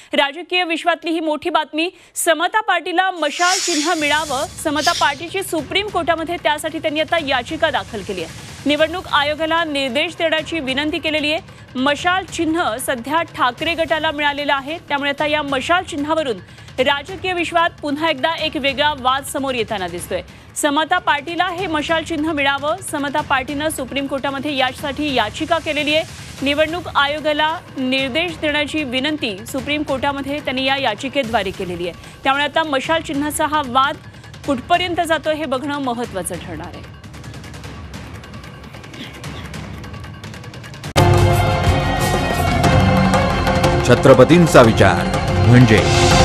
राजकीय विश्वातली ही मोठी बातमी। समता पार्टीला मशाल चिन्ह मिळावं, समता पार्टीची सुप्रीम कोर्टामध्ये त्यासाठी त्यांनी आता याचिका दाखल केली आहे। निवडणूक आयोगाला निर्देश देण्याची विनंती केलेली आहे। मशाल चिन्ह सध्या ठाकरे गटाला मिळालेलं आहे, त्यामुळे आता या मशाल चिन्हावरून राजकीय विश्वात पुन्हा एकदा एक वेगळा वाद समोर येताना दिसतोय। समता पार्टीला हे मशाल चिन्ह मिळावं, समता पार्टीनं सुप्रीम कोर्टामध्ये यासाठी याचिका केलेली आहे। निवडणूक आयोगाला निर्देश देण्याची विनंती सुप्रीम कोर्टामध्ये त्यांनी या याचिकेद्वारे केलेली आहे। त्यामुळे आता मशाल चिन्हाचा हा वाद कुठपर्यंत जातोय हे बघणं महत्त्वाचं ठरणार आहे। छत्रपतींचा विचार म्हणजे